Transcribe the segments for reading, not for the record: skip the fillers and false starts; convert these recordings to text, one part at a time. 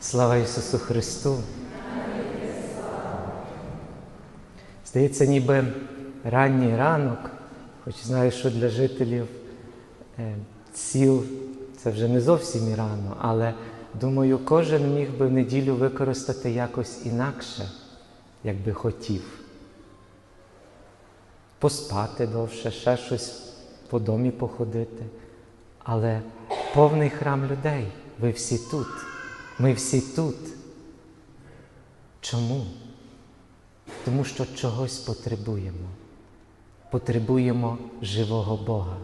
Слава Ісусу Христу! Здається, ніби ранній ранок, хоч знаю, що для жителів сіл це вже не зовсім і рано, але, думаю, кожен міг би неділю використати якось інакше, як би хотів. Поспати довше, ще щось по домі походити. Але повний храм людей, ви всі тут, ми всі тут. Чому? Тому що чогось потребуємо. Потребуємо живого Бога.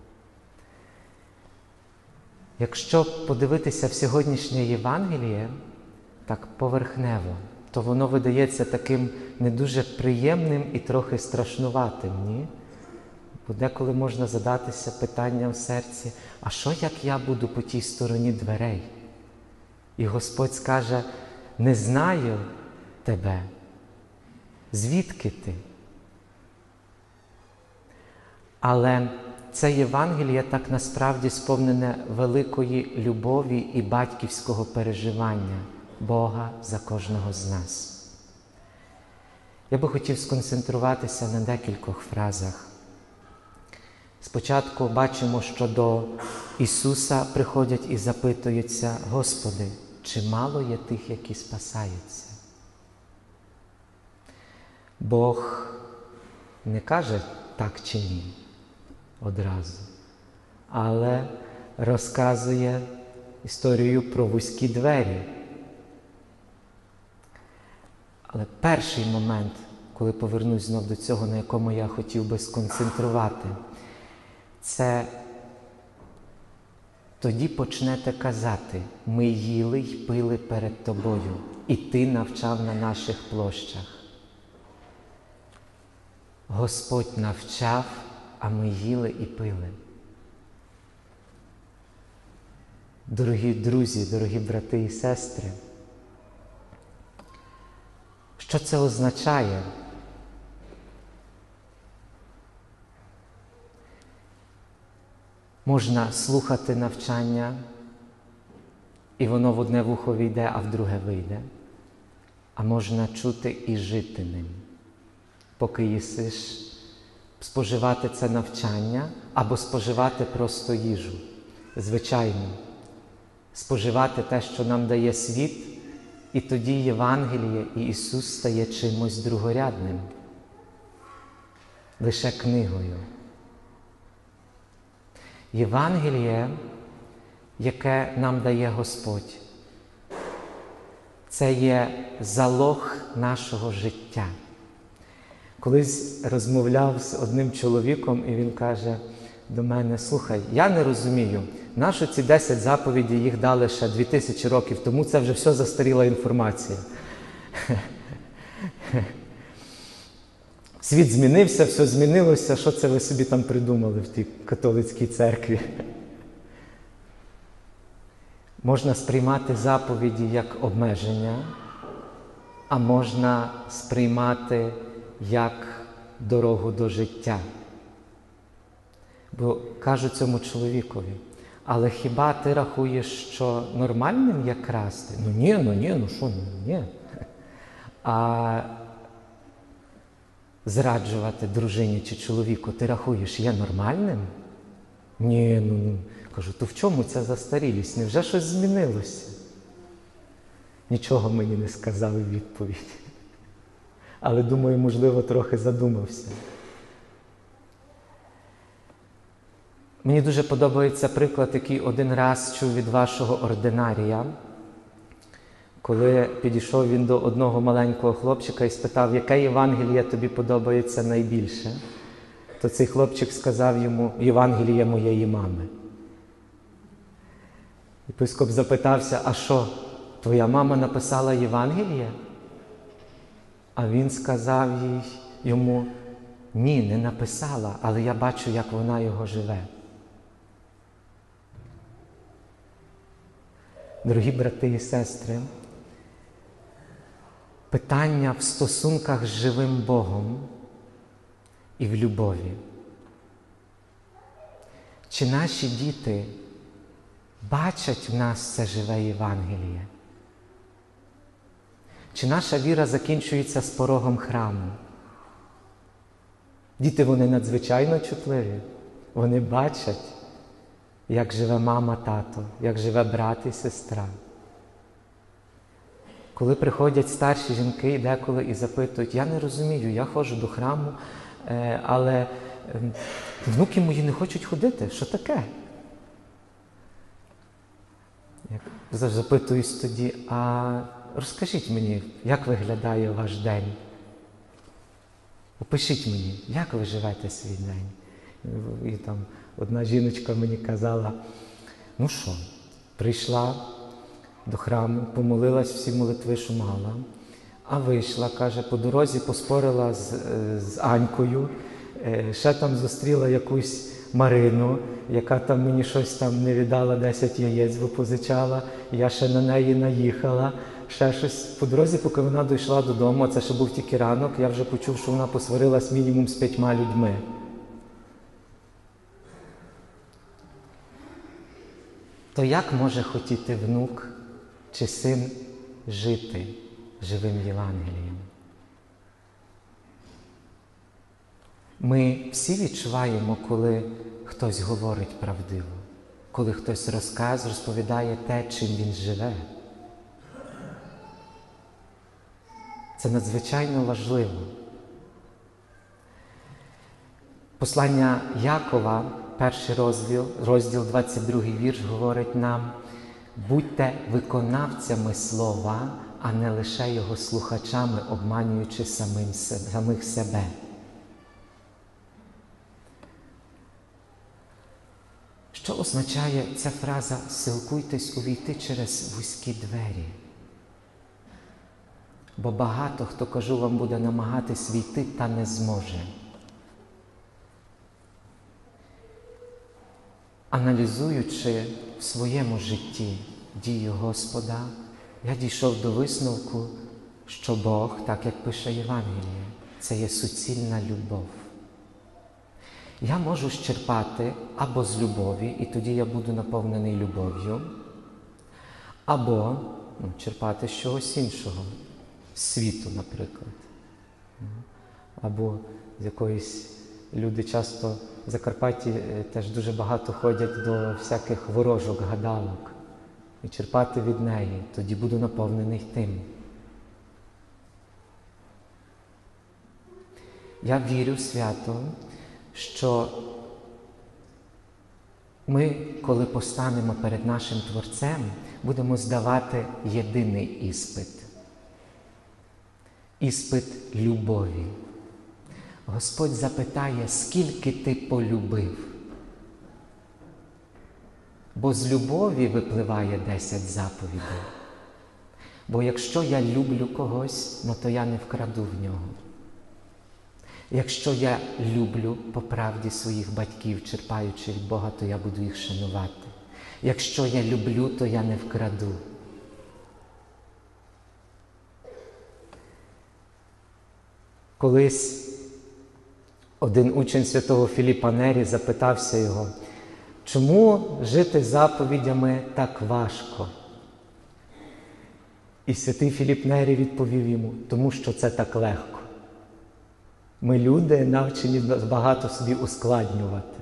Якщо подивитися в сьогоднішнє Євангеліє, так поверхнево, то воно видається таким не дуже приємним і трохи страшнуватим, ні? Бо деколи можна задатися питанням в серці, а що як я буду по тій стороні дверей? І Господь скаже, не знаю тебе. Звідки ти? Але це Євангеліє так насправді сповнене великої любові і батьківського переживання Бога за кожного з нас. Я би хотів сконцентруватися на декількох фразах. Спочатку бачимо, що до Ісуса приходять і запитуються, Господи, чи мало є тих, які спасаються? Бог не каже так чи ні одразу, але розказує історію про вузькі двері. Але перший момент, коли повернусь знов до цього, на якому я хотів би сконцентрувати, це тоді почнете казати, ми їли й пили перед тобою, і ти навчав на наших площах. Господь навчав, а ми їли і пили. Дорогі друзі, дорогі брати і сестри, що це означає? Можна слухати навчання, і воно в одне вухо війде, а в друге вийде. А можна чути і жити ним. Поки їсиш, споживати це навчання, або споживати просто їжу. Звичайно, споживати те, що нам дає світ, і тоді Євангеліє і Ісус стає чимось другорядним. Лише книгою. Євангеліє, яке нам дає Господь, це є залог нашого життя. Колись розмовляв з одним чоловіком, і він каже до мене, слухай, я не розумію, нащо ці 10 заповідей їх дали ще 2000 років тому, це вже все застаріла інформація. Світ змінився, все змінилося, що це ви собі там придумали в тій католицькій церкві? Можна сприймати заповіді як обмеження, а можна сприймати як дорогу до життя. Бо кажу цьому чоловікові, але хіба ти рахуєш, що нормальним є красти? Ну що, ні. А зраджувати дружині чи чоловіку, ти рахуєш, є нормальним? Ні. Кажу, то в чому ця застарілість? Невже щось змінилося? Нічого мені не сказав у відповідь. Але, думаю, можливо, трохи задумався. Мені дуже подобається приклад, який один раз чув від вашого ординарія, коли підійшов він до одного маленького хлопчика і спитав, яке Євангеліє тобі подобається найбільше, то цей хлопчик сказав йому, Євангеліє моєї мами. Єпископ запитався, а що, твоя мама написала Євангеліє? А він сказав йому, ні, не написала, але я бачу, як вона його живе. Дорогі брати і сестри, питання в стосунках з живим Богом і в любові. Чи наші діти бачать в нас це живе Євангеліє? Чи наша віра закінчується з порогом храму? Діти, вони надзвичайно чутливі. Вони бачать, як живе мама, тато, як живе брат і сестра. Коли приходять старші жінки деколи і запитують, я не розумію, я ходжу до храму, але внуки мої не хочуть ходити. Що таке? Я запитуюсь тоді, а розкажіть мені, як виглядає ваш день? Опишіть мені, як ви живете свій день? І там одна жіночка мені казала, ну що, прийшла до храму, помолилась всі молитви, що мала, а вийшла, каже, по дорозі поспорила з Анькою, ще там зустріла якусь Марину, яка там мені щось там не віддала, 10 яєць випозичала, я ще на неї наїхала, ще щось. По дорозі, поки вона дійшла додому, а це ще був тільки ранок, я вже почув, що вона посварилась мінімум з 5 людьми. То як може хотіти внук чи син жити живим Євангелієм? Ми всі відчуваємо, коли хтось говорить правдиво, коли хтось розповідає те, чим він живе. Це надзвичайно важливо. Послання Якова, 1 розділ 22 вірш, говорить нам: будьте виконавцями слова, а не лише його слухачами, обманюючи самих себе. Що означає ця фраза «силкуйтесь увійти через вузькі двері»? Бо багато хто, кажу вам, буде намагатись війти та не зможе. Аналізуючи в своєму житті дію Господа, я дійшов до висновку, що Бог, так як пише Євангеліє, це є суцільна любов. Я можу щерпати або з любові, і тоді я буду наповнений любов'ю, або черпати з чогось іншого, з світу, наприклад. Або з якоїсь, люди часто в Закарпатті теж дуже багато ходять до всяких ворожок, гадалок. І черпати від неї, тоді буду наповнений тим. Я вірю свято, що ми, коли постанемо перед нашим Творцем, будемо здавати єдиний іспит. Іспит любові. Господь запитає, скільки ти полюбив? Бо з любові випливає 10 заповідей. Бо якщо я люблю когось, то я не вкраду в нього. Якщо я люблю по правді своїх батьків, черпаючи від Бога, то я буду їх шанувати. Якщо я люблю, то я не вкраду. Колись один учень святого Філіпа Нері запитався його, чому жити заповідями так важко? І святий Філіп Нері відповів йому, тому що це так легко. Ми, люди, навчені багато собі ускладнювати.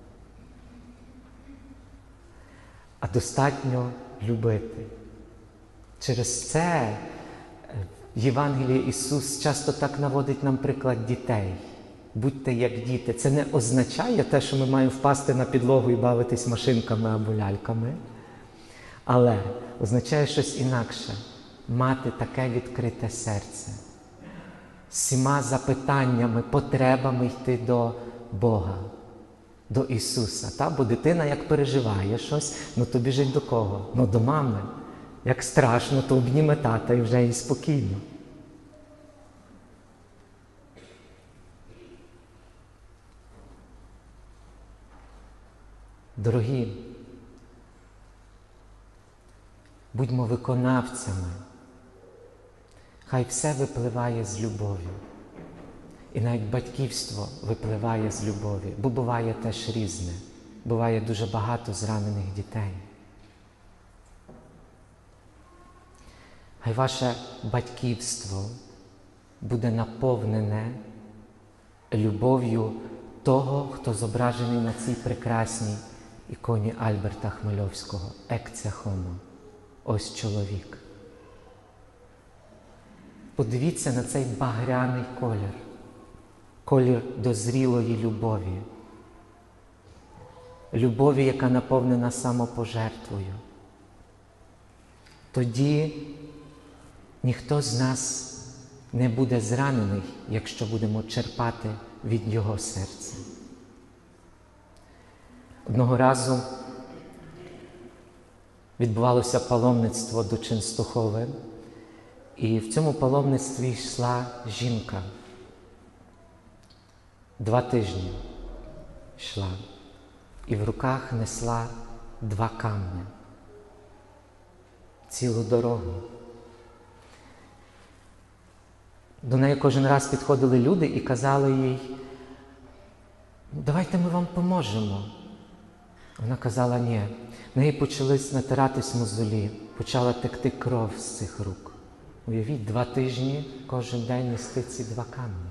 А достатньо любити. Через це в Євангелії Ісус часто так наводить нам приклад дітей. Будьте як діти. Це не означає те, що ми маємо впасти на підлогу і бавитись машинками або ляльками. Але означає щось інакше. Мати таке відкрите серце. З всіма запитаннями, потребами йти до Бога, до Ісуса. Бо дитина, як переживає щось, то біжить до кого? До мами. Як страшно, то обніме тата і вже і спокійно. Дорогі, будьмо виконавцями. Хай все випливає з любові. І навіть батьківство випливає з любові, бо буває теж різне. Буває дуже багато зранених дітей. Хай ваше батьківство буде наповнене любов'ю того, хто зображений на цій прекрасній іконі Альберта Хмельовського. Екце хомо. Ось чоловік. Подивіться на цей багряний колір. Колір дозрілої любові. Любові, яка наповнена самопожертвою. Тоді ніхто з нас не буде зранений, якщо будемо черпати від Його серця. Одного разу відбувалося паломництво до Ченстухови, і в цьому паломництві йшла жінка. 2 тижні йшла, і в руках несла 2 камні. Цілу дорогу. До неї кожен раз підходили люди і казали їй: давайте ми вам поможемо. Вона казала: ні. В неї почали натиратись мозолі, почала текти кров з цих рук. Уявіть, 2 тижні кожен день нести ці 2 камні.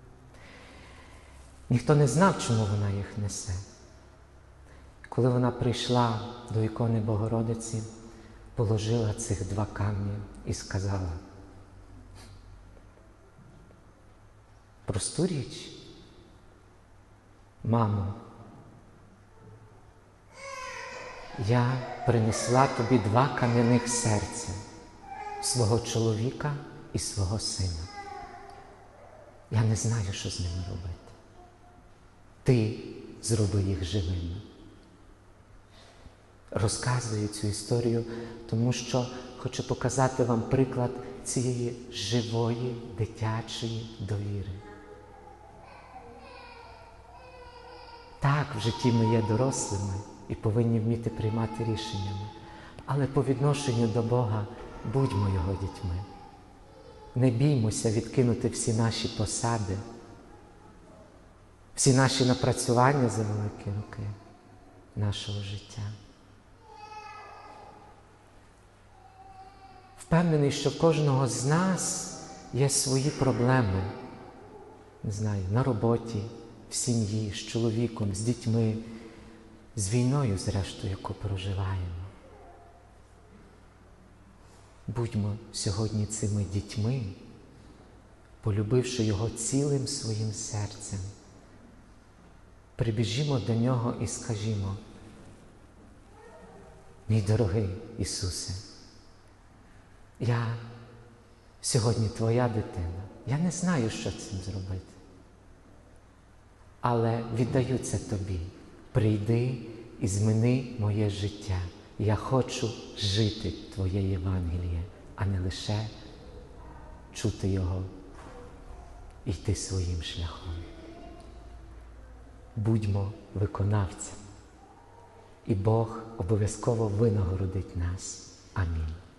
Ніхто не знав, чому вона їх несе. Коли вона прийшла до ікони Богородиці, положила цих 2 камні і сказала: просту річ, мамо, я принесла тобі 2 кам'яних серця, свого чоловіка і свого сина. Я не знаю, що з ними робити. Ти зроби їх живими. Розказую цю історію, тому що хочу показати вам приклад цієї живої, дитячої довіри. Так, в житті ми є дорослими і повинні вміти приймати рішеннями, але по відношенню до Бога будьмо Його дітьми. Не біймося відкинути всі наші посади, всі наші напрацювання за великі роки нашого життя. Впевнений, що в кожного з нас є свої проблеми, не знаю, на роботі, в сім'ї, з чоловіком, з дітьми, з війною, зрештою, яку проживаємо. Будьмо сьогодні цими дітьми, полюбивши Його цілим своїм серцем. Прибіжімо до Нього і скажімо: мій дорогий Ісусе, я сьогодні Твоя дитина. Я не знаю, що цим зробити. Але віддаю це Тобі. Прийди і зміни моє життя. Я хочу жити Твоє Євангеліє, а не лише чути Його і йти своїм шляхом. Будьмо виконавцями, і Бог обов'язково винагородить нас. Амінь.